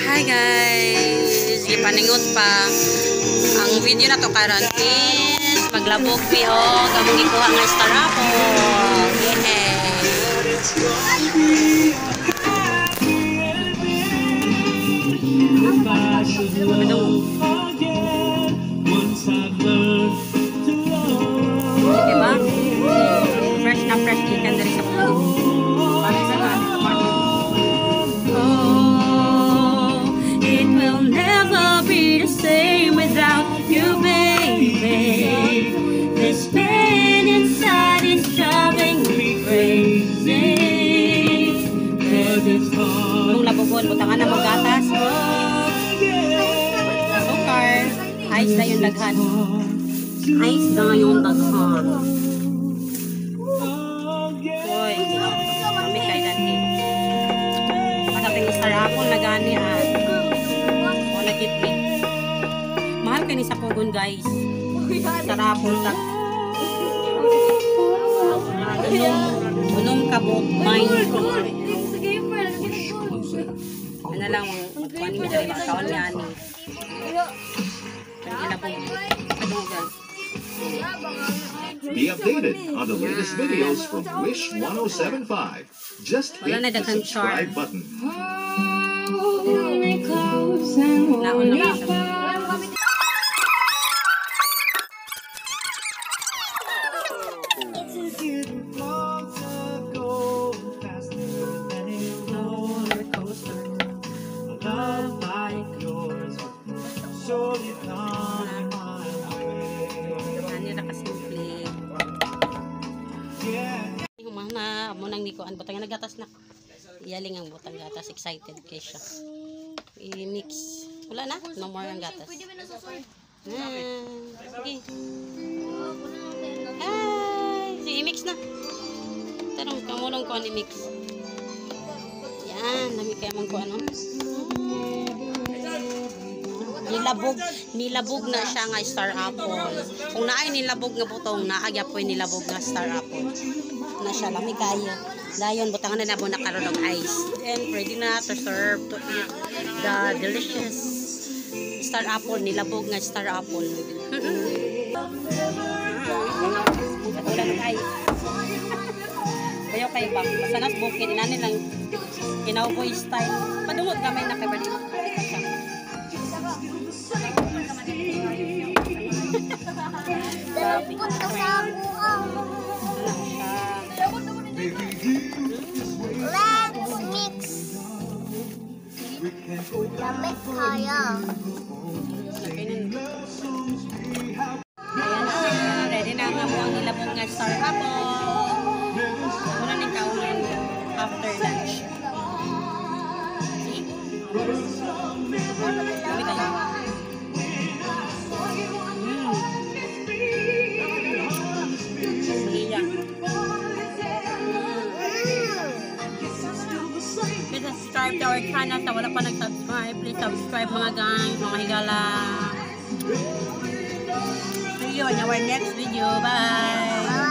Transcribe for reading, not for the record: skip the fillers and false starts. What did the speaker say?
Hi guys! Ipaningot pa. Ang video na to karon is maglabog piho kamong gikuha nga star apple. Yeah! Diba? Fresh na fresh chicken dari sa puno. It will never be the same without you, baby. This pain inside is driving me crazy. Kung labubon, butangan na magatas. Sukar. Ice na yung daghan. Ice na yung daghan. Uy, kami kay Dante. Masating star apple na gani at wala kitli. Mahal kayo ni sa pugon guys. Star apple tak. Unong kabog mine. Ano lang magkuhan mi dali makaon niya ni. Be updated on the latest videos from Wish 1075. Just hit the subscribe button. Munang niko an butang nagatas na. Iyaling ang butang gatas, excited kay siya. I-mix. Wala na, no more ang gatas. Sige. Hi, i-mix na. Tanong ka munang ko an i-mix. Yan, nami kay man ko ano. Nilabog na siya nga star apple. Kung naay nilabog nga butong, naagya po nilabog nga star apple. Na siya lami kayo. Dayon butangan na nabo na karon og ice. And ready na to serve to eat the delicious star apple, nilabog nga star apple. Wala ng ice. Kayo kay bang sanas bukid inani lang kinauboy style. Padungod gamay na kay bali. Let's mix. Lamig kaya. Ayan, ready na nga po ang nilabog nga star apple. Muna ning kaunan after lunch. See? Kami tayo. Please subscribe to our channel. Sa wala pa nag-subscribe, please subscribe mga guys, mga higala. See you in our next video. Bye!